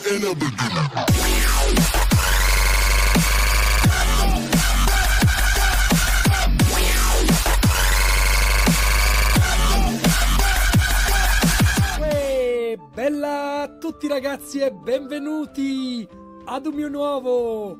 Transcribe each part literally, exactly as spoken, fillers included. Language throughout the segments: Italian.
in the beginning. Bella a tutti ragazzi e benvenuti ad un mio nuovo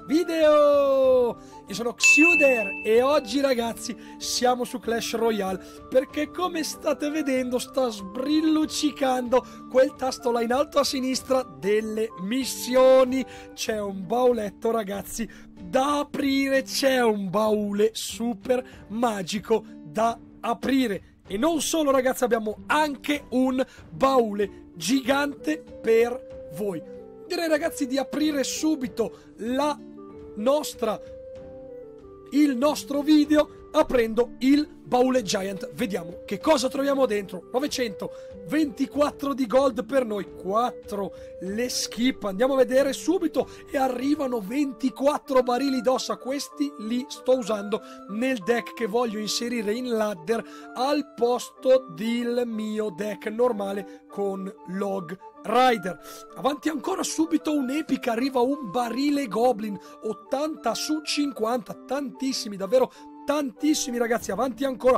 video. Io sono Xuder e oggi ragazzi siamo su Clash Royale, perché come state vedendo sta sbrilluccicando quel tasto là in alto a sinistra delle missioni. C'è un bauletto ragazzi da aprire, c'è un baule super magico da aprire. E non solo ragazzi, abbiamo anche un baule gigante per voi. Direi ragazzi di aprire subito la nostra, il nostro video aprendo il baule giant. Vediamo che cosa troviamo dentro. novecentoventiquattro di gold per noi, quattro le skip. Andiamo a vedere subito e arrivano ventiquattro barili d'ossa. Questi li sto usando nel deck che voglio inserire in ladder al posto del mio deck normale con Log Rider. Avanti ancora, subito un'epica, arriva un barile goblin, ottanta su cinquanta, tantissimi, davvero tantissimi ragazzi. Avanti ancora,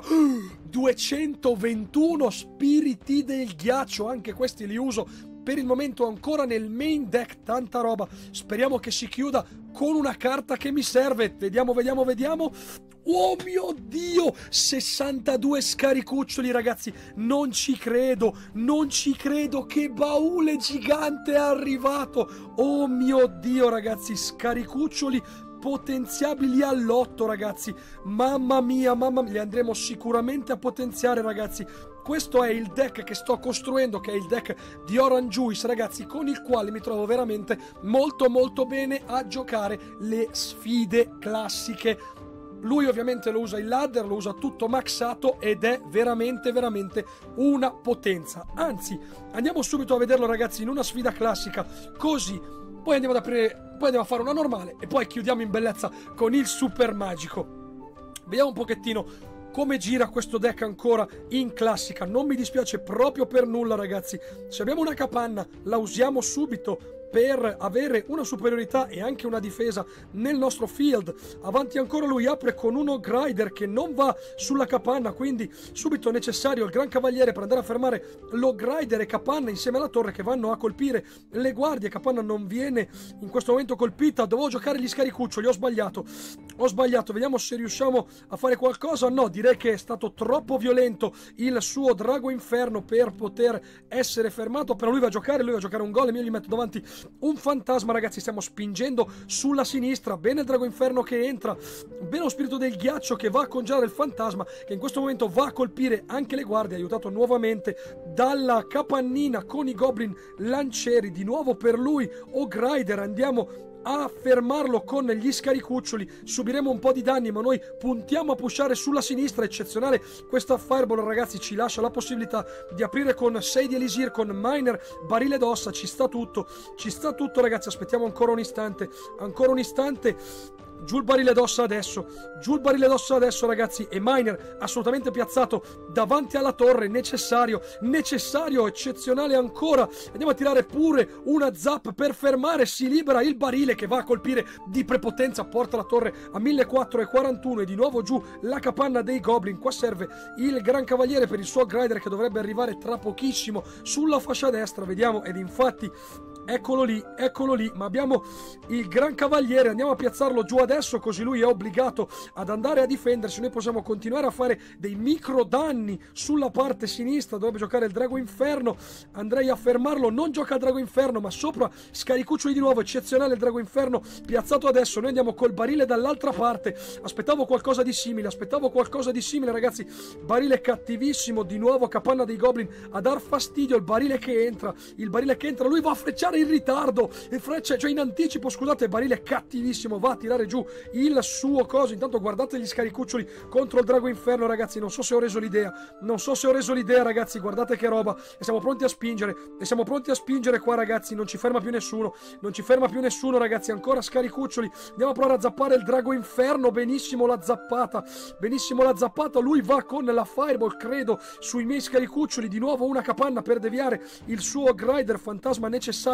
duecentoventuno spiriti del ghiaccio, anche questi li uso per il momento ancora nel main deck, tanta roba. Speriamo che si chiuda con una carta che mi serve. Vediamo, vediamo, vediamo. Oh mio Dio, sessantadue scaricuccioli ragazzi, non ci credo, non ci credo, che baule gigante è arrivato. Oh mio Dio ragazzi, scaricuccioli potenziabili all'otto ragazzi, mamma mia, mamma mia, li andremo sicuramente a potenziare ragazzi. Questo è il deck che sto costruendo, che è il deck di Orange Juice ragazzi, con il quale mi trovo veramente molto molto bene a giocare le sfide classiche. Lui ovviamente lo usa il ladder, lo usa tutto maxato ed è veramente veramente una potenza. Anzi, andiamo subito a vederlo ragazzi in una sfida classica, così poi andiamo ad aprire, poi andiamo a fare una normale e poi chiudiamo in bellezza con il super magico. Vediamo un pochettino come gira questo deck ancora in classica. Non mi dispiace proprio per nulla ragazzi. Se abbiamo una capanna la usiamo subito per avere una superiorità e anche una difesa nel nostro field. Avanti ancora, lui apre con uno Grider che non va sulla capanna, quindi subito è necessario il Gran Cavaliere per andare a fermare lo Grider e capanna insieme alla torre che vanno a colpire le guardie. Capanna non viene in questo momento colpita. Dovevo giocare gli scaricuccioli, ho sbagliato ho sbagliato vediamo se riusciamo a fare qualcosa. No, direi che è stato troppo violento il suo Drago Inferno per poter essere fermato, però lui va a giocare, lui va a giocare un golem, io gli metto davanti un fantasma ragazzi. Stiamo spingendo sulla sinistra, bene il Drago Inferno che entra, bene lo spirito del ghiaccio che va a congelare il fantasma, che in questo momento va a colpire anche le guardie, aiutato nuovamente dalla capannina con i goblin lancieri. Di nuovo per lui o Grider, andiamo a fermarlo con gli scaricuccioli. Subiremo un po' di danni, ma noi puntiamo a pushare sulla sinistra. Eccezionale questa Fireball ragazzi, ci lascia la possibilità di aprire con sei di Elisir, con Miner, barile d'ossa. Ci sta tutto, ci sta tutto ragazzi. Aspettiamo ancora un istante, ancora un istante. Giù il barile d'ossa adesso, giù il barile d'ossa adesso ragazzi, e Miner assolutamente piazzato davanti alla torre. Necessario, necessario, eccezionale ancora. Andiamo a tirare pure una zap per fermare, si libera il barile che va a colpire di prepotenza, porta la torre a millequattrocentoquarantuno e di nuovo giù la capanna dei goblin. Qua serve il Gran Cavaliere per il suo Grider che dovrebbe arrivare tra pochissimo sulla fascia destra, vediamo, ed infatti eccolo lì, eccolo lì, ma abbiamo il Gran Cavaliere. Andiamo a piazzarlo giù adesso, così lui è obbligato ad andare a difendersi. Noi possiamo continuare a fare dei micro danni sulla parte sinistra. Dovrebbe giocare il Drago Inferno, andrei a fermarlo. Non gioca il Drago Inferno, ma sopra scaricuccioli di nuovo. Eccezionale il Drago Inferno piazzato adesso. Noi andiamo col barile dall'altra parte. Aspettavo qualcosa di simile, aspettavo qualcosa di simile ragazzi. Barile cattivissimo, di nuovo capanna dei goblin a dar fastidio. Il barile che entra, il barile che entra, lui va a frecciare in ritardo e freccia, cioè in anticipo, scusate. Barile cattivissimo, va a tirare giù il suo coso. Intanto guardate gli scaricuccioli contro il Drago Inferno ragazzi. Non so se ho reso l'idea, non so se ho reso l'idea ragazzi. Guardate che roba, e siamo pronti a spingere, e siamo pronti a spingere qua ragazzi. Non ci ferma più nessuno, non ci ferma più nessuno ragazzi. Ancora scaricuccioli, andiamo a provare a zappare il Drago Inferno. Benissimo la zappata, benissimo la zappata. Lui va con la Fireball credo sui miei scaricuccioli. Di nuovo una capanna per deviare il suo Grider fantasma necessario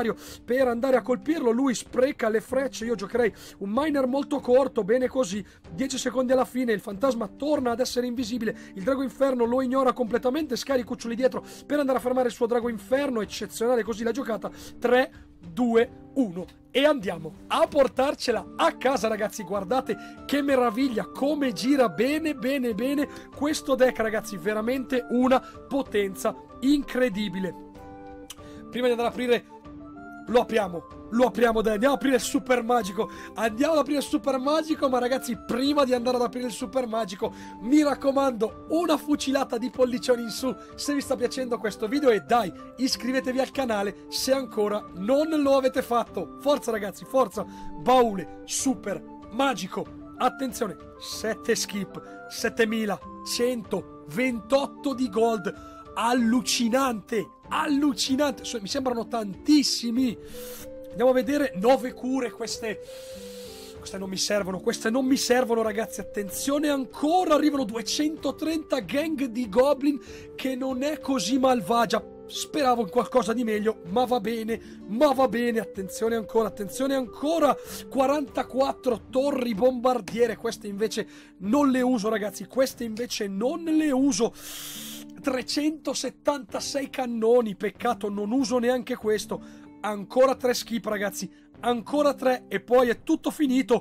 avversario per andare a colpirlo, lui spreca le frecce, io giocherei un miner molto corto, bene così, dieci secondi alla fine, il fantasma torna ad essere invisibile, il drago inferno lo ignora completamente, scarica i cuccioli dietro per andare a fermare il suo drago inferno, eccezionale così la giocata, tre, due, uno e andiamo a portarcela a casa, ragazzi. Guardate che meraviglia, come gira bene bene bene questo deck, ragazzi, veramente una potenza incredibile. Prima di andare ad aprire, lo apriamo, lo apriamo, dai, andiamo ad aprire il super magico, andiamo ad aprire il super magico, ma ragazzi, prima di andare ad aprire il super magico, mi raccomando, una fucilata di pollicioni in su se vi sta piacendo questo video e dai, iscrivetevi al canale se ancora non lo avete fatto. Forza ragazzi, forza, baule super magico, attenzione, sette skip, settemilacentoventotto di gold, allucinante, allucinante, mi sembrano tantissimi. Andiamo a vedere, nove cure, queste queste non mi servono, queste non mi servono ragazzi, attenzione, ancora arrivano duecentotrenta gang di goblin, che non è così malvagia, speravo in qualcosa di meglio, ma va bene, ma va bene, attenzione ancora, attenzione ancora, quarantaquattro torri bombardiere, queste invece non le uso ragazzi, queste invece non le uso, trecentosettantasei cannoni, peccato non uso neanche questo, ancora tre skip ragazzi, ancora tre e poi è tutto finito.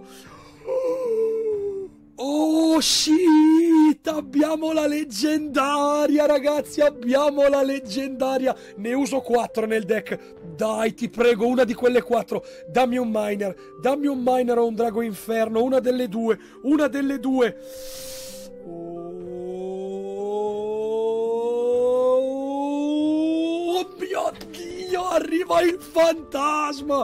Oh shit, abbiamo la leggendaria ragazzi, abbiamo la leggendaria, ne uso quattro nel deck, dai ti prego una di quelle quattro, dammi un miner, dammi un miner o un drago inferno, una delle due, una delle due. Oh mio Dio, arriva il fantasma,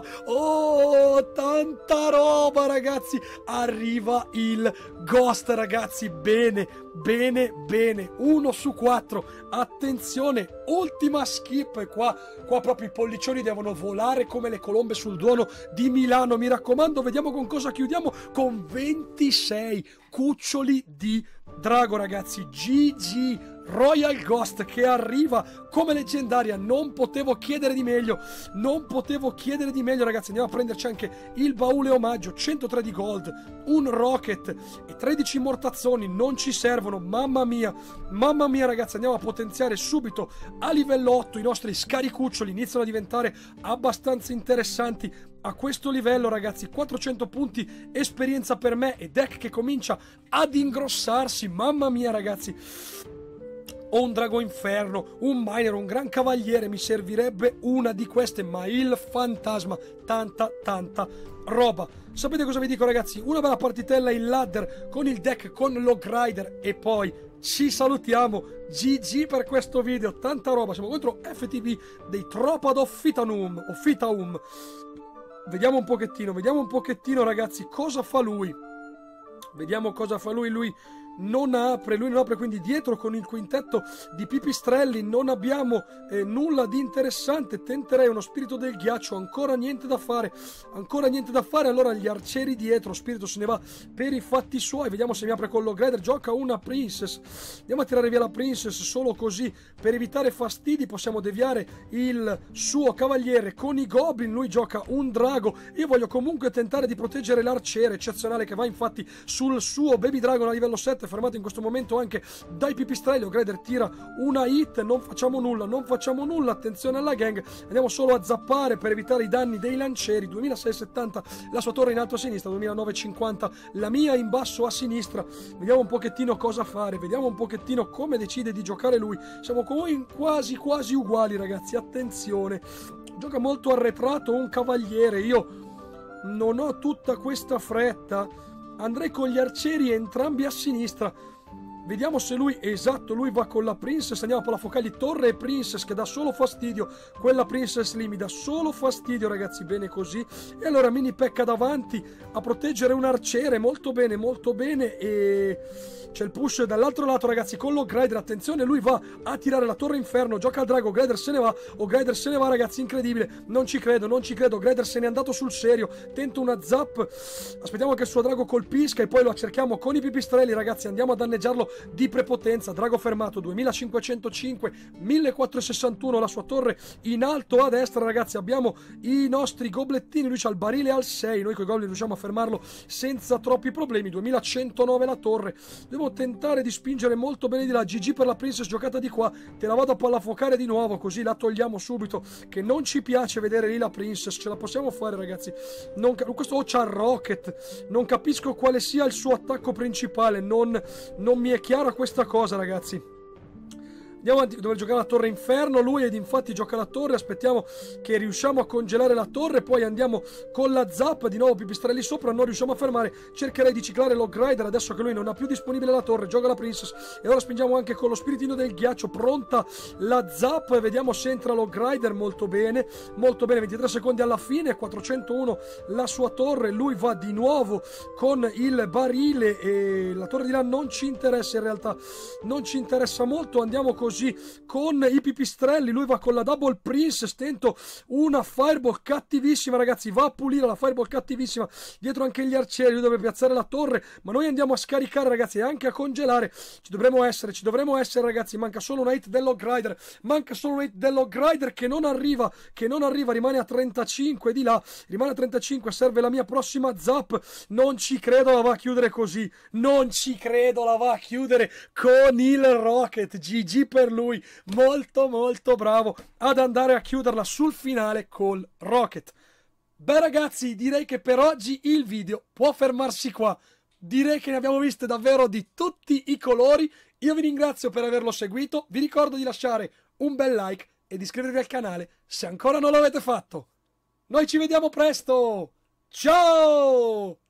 oh tanta roba ragazzi, arriva il ghost ragazzi, bene bene bene, uno su quattro, attenzione, ultima skip e qua, qua proprio i pollicioni devono volare come le colombe sul Duomo di Milano, mi raccomando, vediamo con cosa chiudiamo, con ventisei cuccioli di drago ragazzi, G G, Royal Ghost che arriva come leggendaria, non potevo chiedere di meglio, non potevo chiedere di meglio ragazzi, andiamo a prenderci anche il baule omaggio, centotré di gold, un rocket e tredici mortazzoni, non ci servono, mamma mia, mamma mia ragazzi, andiamo a potenziare subito a livello otto i nostri scaricuccioli, iniziano a diventare abbastanza interessanti a questo livello ragazzi, quattrocento punti esperienza per me e deck che comincia ad ingrossarsi, mamma mia ragazzi. Ho un drago inferno, un miner, un gran cavaliere, mi servirebbe una di queste, ma il fantasma, tanta tanta roba. Sapete cosa vi dico ragazzi? Una bella partitella in ladder con il deck, con Log Rider e poi ci salutiamo. G G per questo video, tanta roba, siamo contro F T V dei Tropa d'Offitanum, Offitaum. Vediamo un pochettino, vediamo un pochettino ragazzi cosa fa lui. Vediamo cosa fa lui, lui non apre, lui non apre, quindi dietro con il quintetto di pipistrelli non abbiamo eh, nulla di interessante. Tenterei uno spirito del ghiaccio, ancora niente da fare, ancora niente da fare. Allora gli arcieri dietro, spirito se ne va per i fatti suoi, vediamo se mi apre con Log Rider, gioca una princess, andiamo a tirare via la princess solo così per evitare fastidi, possiamo deviare il suo cavaliere con i goblin, lui gioca un drago, io voglio comunque tentare di proteggere l'arciere eccezionale che va infatti sul suo baby dragon a livello sette, fermato in questo momento anche dai pipistrelli. O'Grider tira una hit, non facciamo nulla, non facciamo nulla, attenzione alla gang, andiamo solo a zappare per evitare i danni dei lancieri. Duemilaseicentosettanta la sua torre in alto a sinistra, duemilanovecentocinquanta la mia in basso a sinistra. Vediamo un pochettino cosa fare, vediamo un pochettino come decide di giocare lui, siamo come quasi quasi uguali ragazzi, attenzione, gioca molto arretrato, un cavaliere, io non ho tutta questa fretta, andrei con gli arcieri entrambi a sinistra. Vediamo se lui, esatto, lui va con la princess, andiamo per la focali torre e princess che dà solo fastidio, quella princess lì mi dà solo fastidio ragazzi, bene così. E allora mini pecca davanti a proteggere un arciere, molto bene, molto bene. E c'è il push dall'altro lato ragazzi con Log Rider, attenzione, lui va a tirare la torre inferno, gioca al drago, Grider se ne va, o Grider se ne va ragazzi, incredibile, non ci credo, non ci credo, Grider se n'è andato sul serio, tenta una zap, aspettiamo che il suo drago colpisca e poi lo cerchiamo con i pipistrelli ragazzi, andiamo a danneggiarlo di prepotenza. Drago fermato, duemilacinquecentocinque, millequattrocentosessantuno, la sua torre in alto a destra, ragazzi. Abbiamo i nostri goblettini, lui c'ha il barile al sei, noi con i goblin riusciamo a fermarlo senza troppi problemi. duemilacentonove la torre, devo tentare di spingere molto bene di là. G G per la princess, giocata di qua, te la vado a pallafuocare di nuovo, così la togliamo subito, che non ci piace vedere lì la princess. Ce la possiamo fare, ragazzi. Non, questo oh, c'ha il rocket, non capisco quale sia il suo attacco principale, non, non mi è chiara questa cosa, ragazzi. Andiamo avanti, dove giocare la torre inferno, lui ed infatti gioca la torre, aspettiamo che riusciamo a congelare la torre, poi andiamo con la zap, di nuovo pipistrelli sopra, non riusciamo a fermare, cercherei di ciclare Log Rider adesso che lui non ha più disponibile la torre, gioca la princess e ora spingiamo anche con lo spiritino del ghiaccio, pronta la zap e vediamo se entra Log Rider, molto bene, molto bene, ventitré secondi alla fine, quattrocentouno la sua torre, lui va di nuovo con il barile e la torre di là non ci interessa in realtà, non ci interessa molto, andiamo così con i pipistrelli, lui va con la double princess, tento una fireball cattivissima, ragazzi, va a pulire la fireball cattivissima, dietro anche gli arcieri, lui deve piazzare la torre, ma noi andiamo a scaricare, ragazzi, e anche a congelare, ci dovremo essere, ci dovremo essere, ragazzi, manca solo un hit del Log Rider, manca solo un hit del Log Rider che non arriva, che non arriva, rimane a trentacinque di là, rimane a trentacinque, serve la mia prossima zap, non ci credo, la va a chiudere così, non ci credo, la va a chiudere con il rocket, G G per lui, molto molto bravo ad andare a chiuderla sul finale col rocket. Beh, ragazzi, direi che per oggi il video può fermarsi qua, direi che ne abbiamo viste davvero di tutti i colori. Io vi ringrazio per averlo seguito, vi ricordo di lasciare un bel like e di iscrivervi al canale se ancora non l'avete fatto. Noi ci vediamo presto, ciao!